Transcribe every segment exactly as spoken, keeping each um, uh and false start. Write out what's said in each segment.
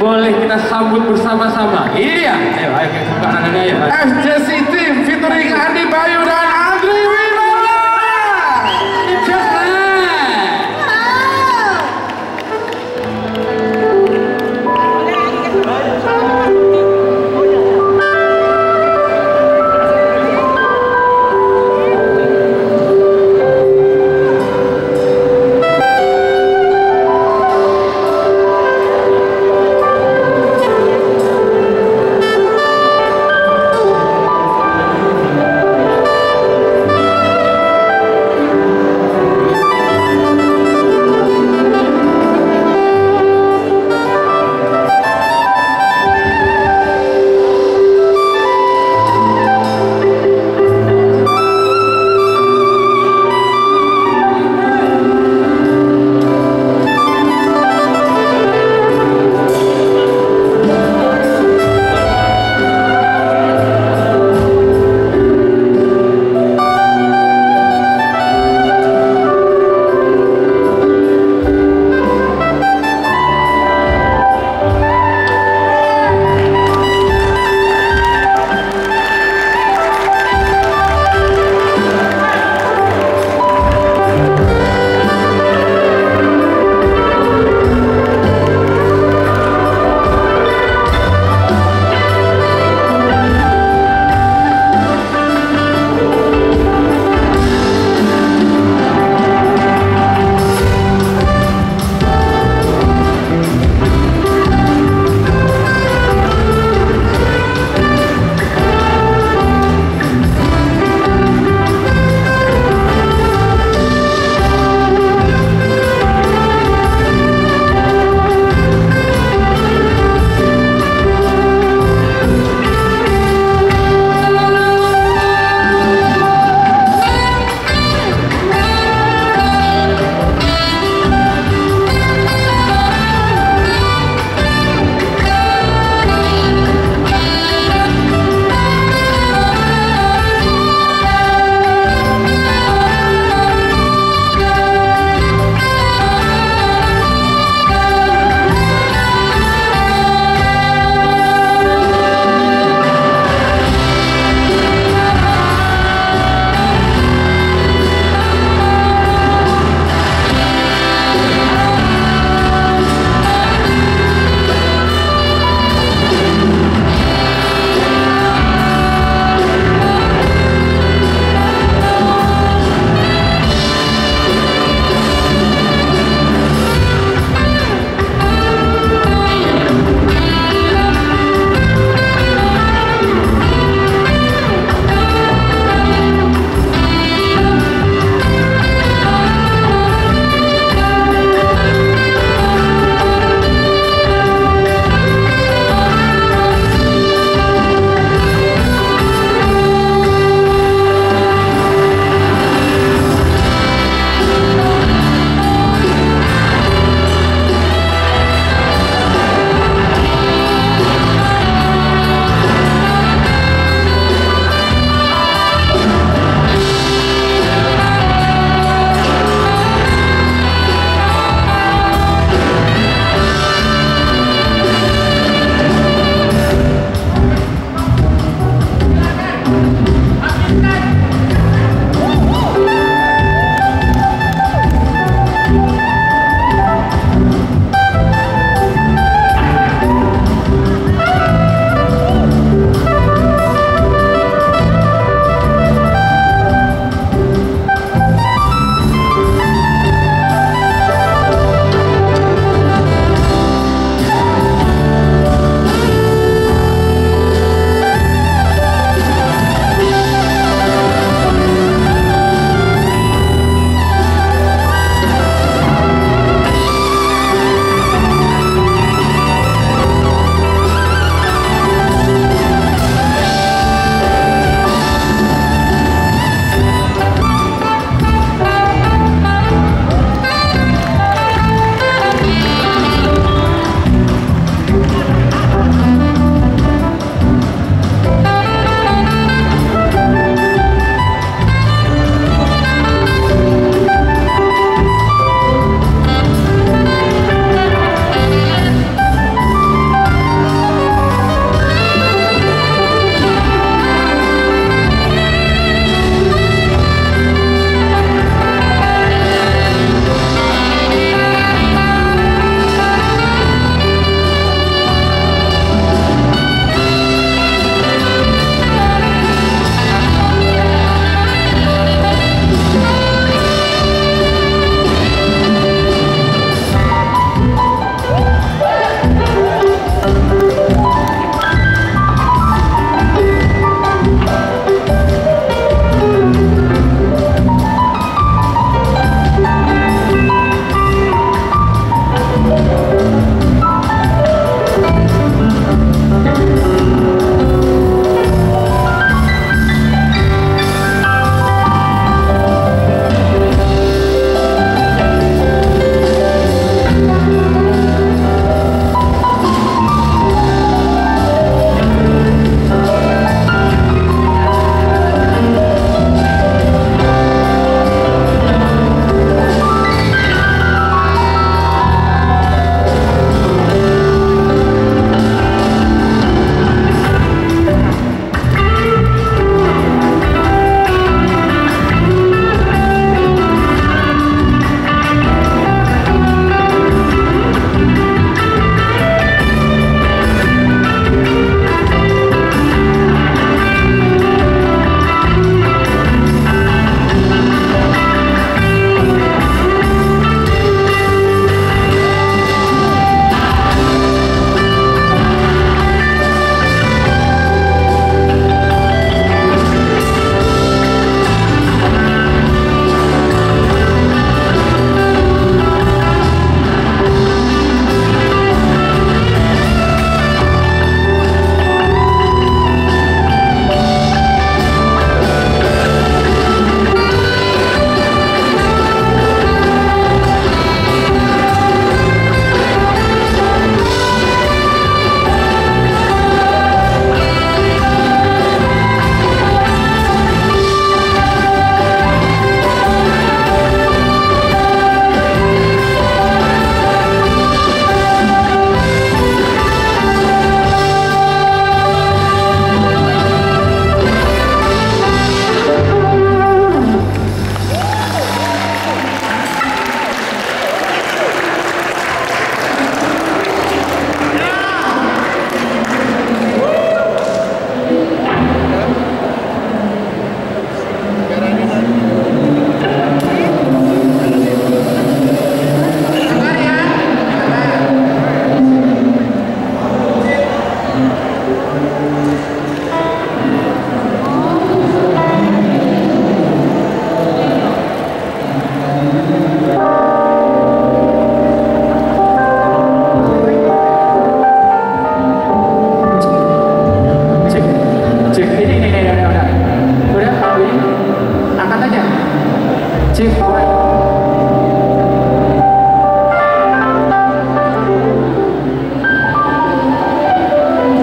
boleh kita sambut bersama-sama. Ini dia. Ayo, ayo kita buka tangannya ayo. F J C Team featuring Andi Bayu dan Andri Winola. Just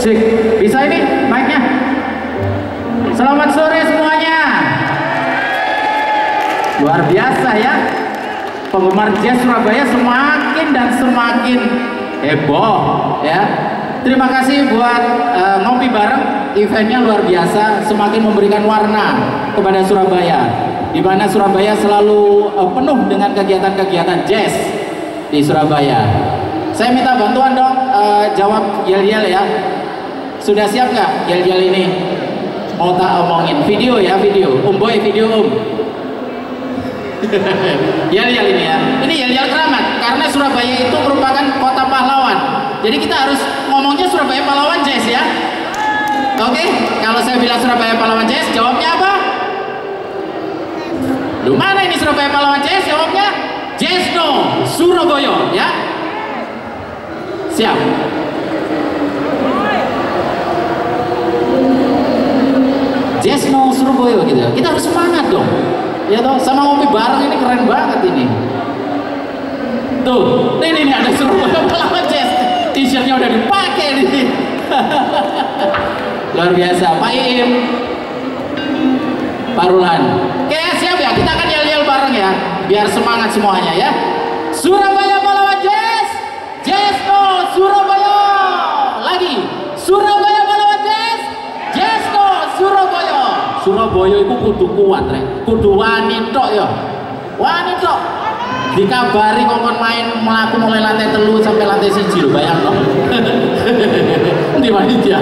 Cek, bisa ini mic-nya? Selamat sore semuanya. Luar biasa ya. Penggemar jazz Surabaya semakin dan semakin heboh ya. Terima kasih buat uh, ngopi bareng, eventnya luar biasa, semakin memberikan warna kepada Surabaya, di mana Surabaya selalu uh, penuh dengan kegiatan-kegiatan jazz di Surabaya. Saya minta bantuan dong, uh, jawab yel-yel ya. Sudah siap nggak yel-yel ini? Mau tak omongin video ya, video. Om Boy, video Om. Yel-yel ini ya. Ini yel-yel keramat karena Surabaya itu merupakan kota pahlawan. Jadi kita harus ngomongnya Surabaya pahlawan jazz ya. Oke, kalau saya bilang Surabaya pahlawan jazz, jawabnya apa? Lu mana ini Surabaya pahlawan jazz? Jawabnya Jazz No Surabaya ya. Siap. Jazz No Surabaya gitu ya. Kita harus semangat dong. Ya toh, sama ngopi bareng ini keren banget ini. Tuh, ini nih ada Surabaya pahlawan jazz. T-shirtnya udah dipakai nih. Luar biasa, Pak Iim, Pak Rulan. Oke, siap ya, kita akan yel-yel bareng ya, biar semangat semuanya ya. Surabaya pahlawan jazz, Jazz No Surabaya. Lagi, Surabaya pahlawan jazz, Jazz No Surabaya. Surabaya itu kudu kuat, rek. Kudu wani tok ya. Wani tok. Dikabari kongkon main melaku mulai lantai telu sampai lantai siji lho, bayang dong. Di panitia.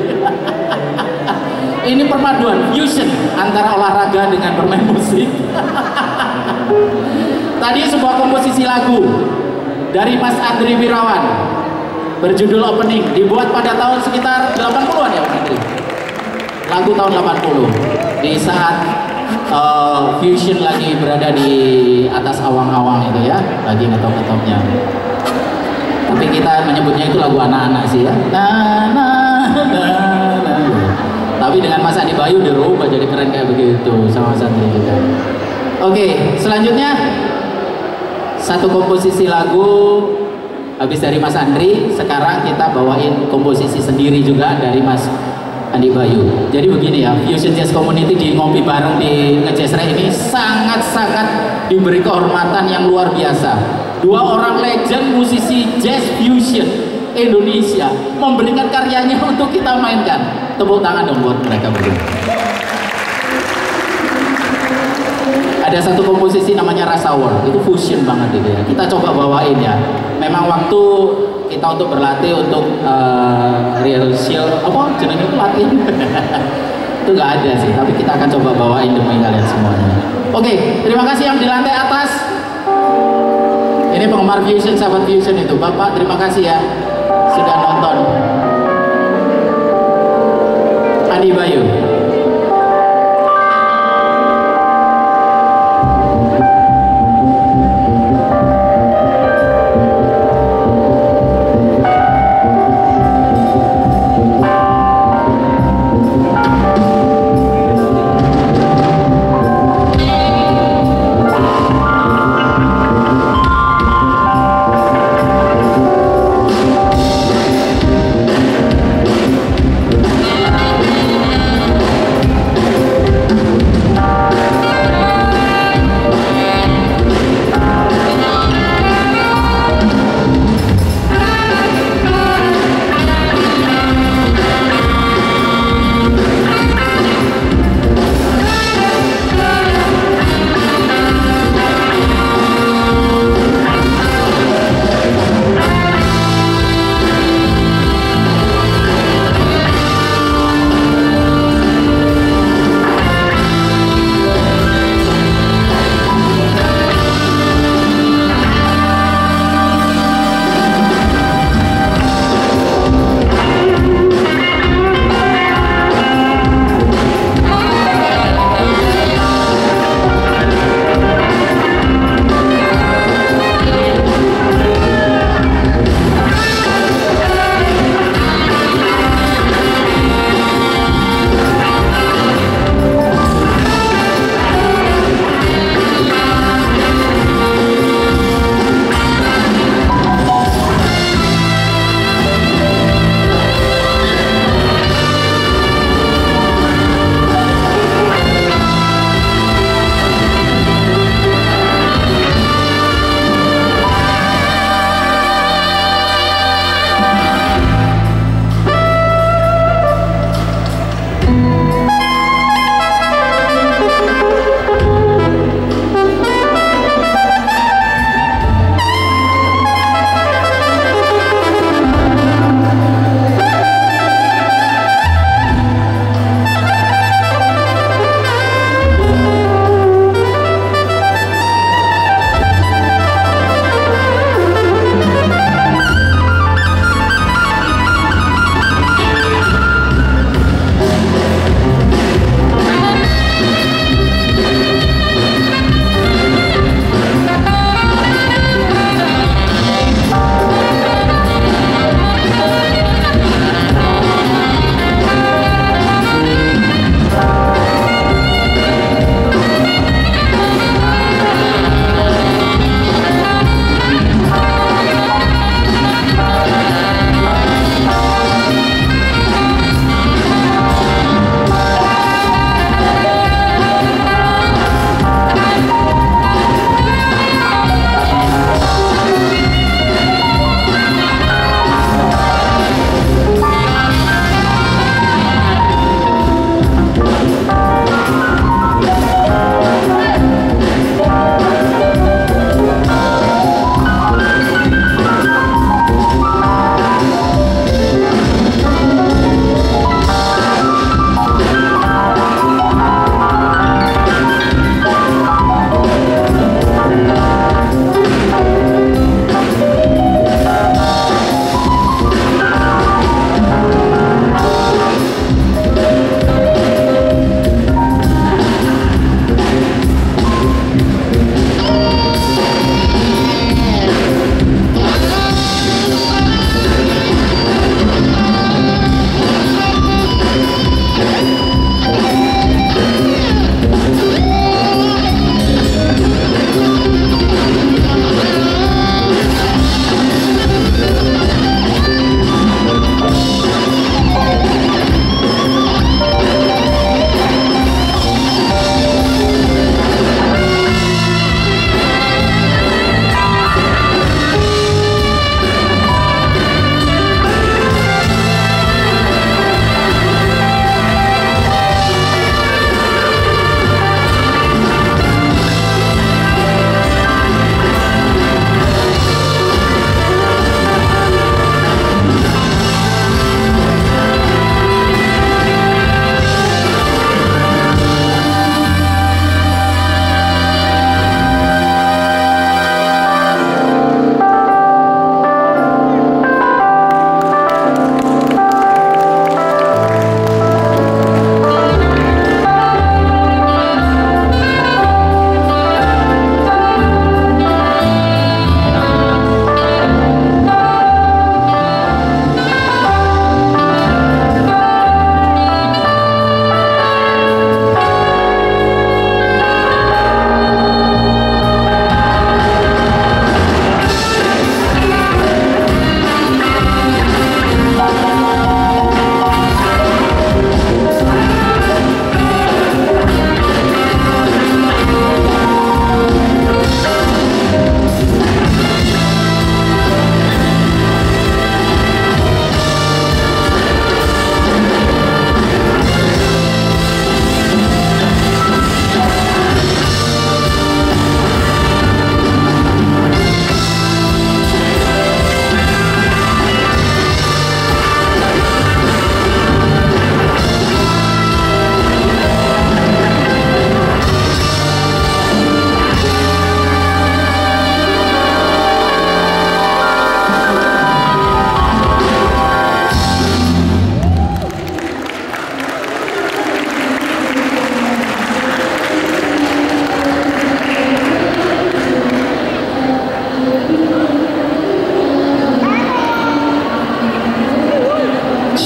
Ini perpaduan fusion antara olahraga dengan bermain musik. Tadi sebuah komposisi lagu dari Mas Andri Wirawan berjudul Opening, dibuat pada tahun sekitar delapan puluhan ya Mas Andri. Lagu tahun delapan puluh di saat uh, fusion lagi berada di atas awang-awang itu ya, lagi ngetop-ngetopnya. Tapi kita menyebutnya itu lagu anak-anak sih ya. Nah, nah, nah, nah. Tapi dengan Mas Adi Bayu dirubah jadi keren kayak begitu sama Mas Andri juga. Oke, selanjutnya satu komposisi lagu habis dari Mas Andri, sekarang kita bawain komposisi sendiri juga dari Mas Andi Bayu. Jadi begini ya, Fusion Jazz Community di ngopi bareng di Ngejazzrek ini sangat-sangat diberi kehormatan yang luar biasa. Dua orang legend musisi jazz fusion Indonesia memberikan karyanya untuk kita mainkan. Tepuk tangan dong buat mereka berdua. Ada satu komposisi namanya Rasa War, itu fusion banget gitu ya. Kita coba bawain ya. Memang waktu kita untuk berlatih untuk uh, rehearsal apa jenenge itu latihan. Itu nggak ada sih, tapi kita akan coba bawain demi kalian semuanya. Oke, terima kasih yang di lantai atas. Ini penggemar fusion, sahabat fusion itu. Bapak, terima kasih ya sudah nonton. Andi Bayu.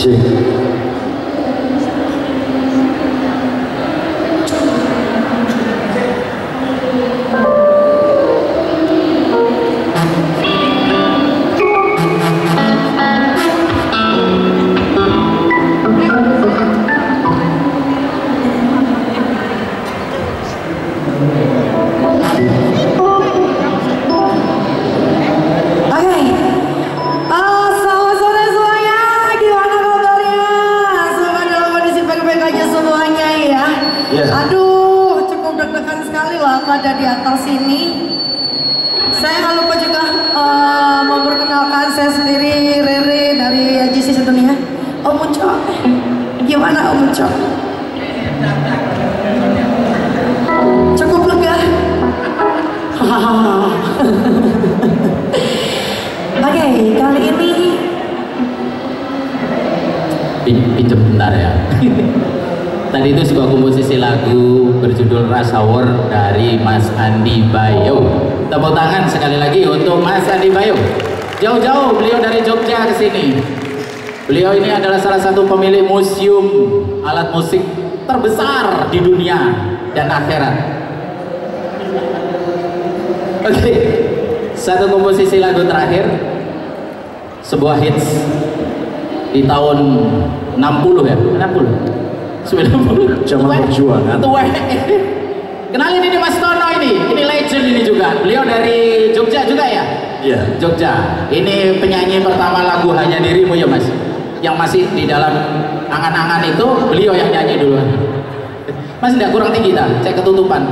Asik. Aduh, cukup deg-degan sekali loh aku ada di atas sini. Saya nggak lupa juga uh, memperkenalkan saya sendiri, Rere dari J C tentunya. Om Uco, gimana Om Uco? Cukup lega. Oke, okay, kali ini pinjam bentar ya. Tadi itu sebuah komposisi lagu berjudul Rush Hour dari Mas Andi Bayo. Tepuk tangan sekali lagi untuk Mas Andi Bayo. Jauh-jauh beliau dari Jogja ke sini. Beliau ini adalah salah satu pemilik museum alat musik terbesar di dunia dan akhirat. Oke, okay. Satu komposisi lagu terakhir, sebuah hits di tahun enam puluh ya, enam puluh. sembilan puluh Zaman perjuangan. Tua. Kenalin ini Mas Tono ini, ini legend ini juga. Beliau dari Jogja juga ya? Iya. Jogja. Ini penyanyi pertama lagu Hanya Dirimu ya Mas. Yang masih di dalam angan-angan itu beliau yang nyanyi duluan. Mas tidak kurang tinggi dah, saya ketutupan.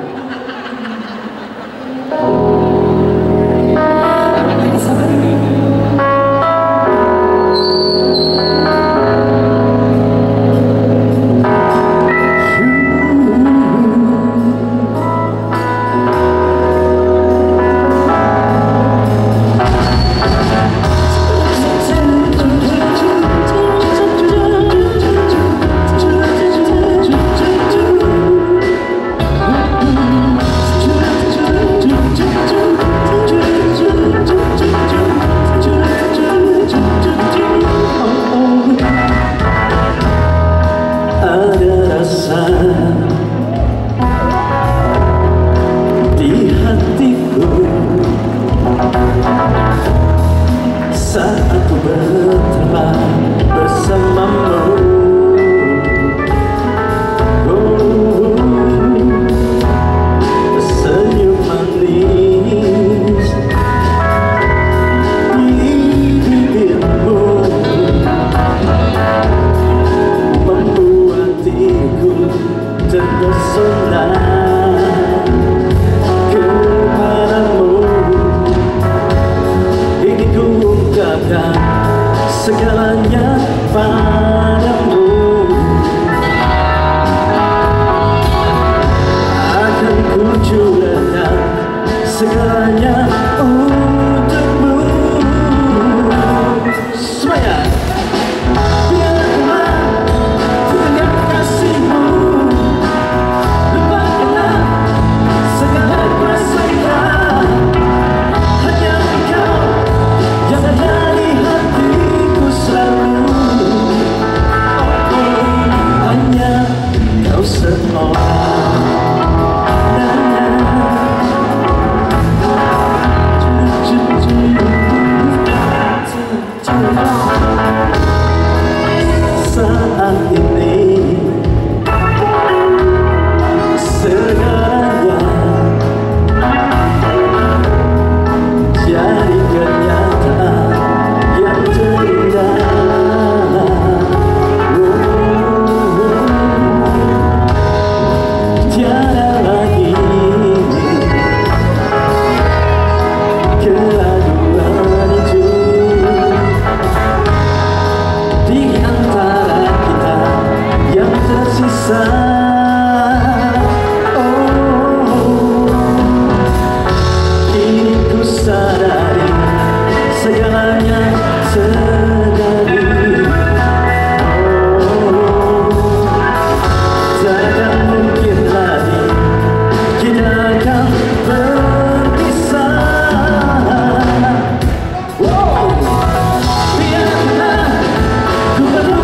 Saat aku berteman bersamamu, oh, tersenyum manis di bibirmu membuat hatiku terpesona kepadamu. Ingin ku ungkapkan segalanya padamu. Akan ku curahkan segalanya untukmu. Semuanya. Biarlah dengan kasihmu, lupakanlah segala prasangka. Hanya engkau yang ada di hatiku selalu. Oh, oh, hanya kau seorang. Saat ini segalanya jadi kenyataan yang terindah. Oh, tiada lagi keraguan itu di antara kita yang tersisa. Oh, kini ku sadari segalanya terjadi. Oh, takkan mungkin lagi kita akan berpisah. Wow, biarlah ku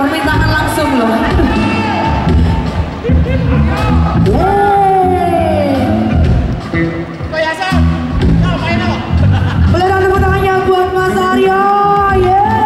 Permintaan langsung loh. Yeay. Boleh dong tepuk tangannya buat Mas Aryo. Yeay.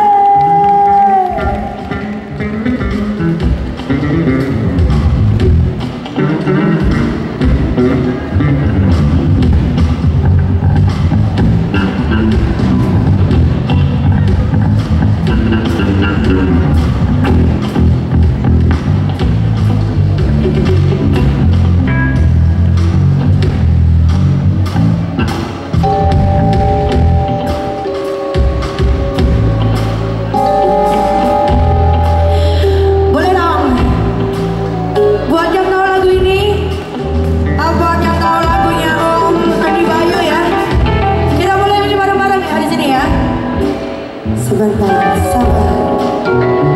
Sebentar, sabar.